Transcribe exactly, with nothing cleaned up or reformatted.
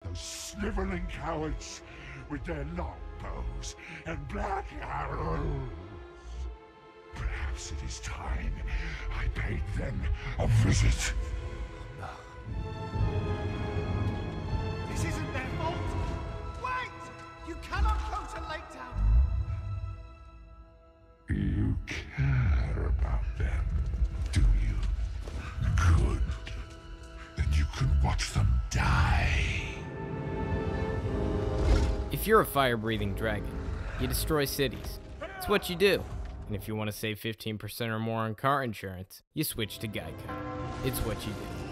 Those sniveling cowards with their longbows and black arrows. Perhaps it is time I paid them a visit. This isn't their fault! Wait! You cannot go to Lake Town! You care about them, do you? Good. Then you can watch them die. If you're a fire-breathing dragon, you destroy cities. It's what you do. And if you want to save fifteen percent or more on car insurance, you switch to Geico. It's what you do.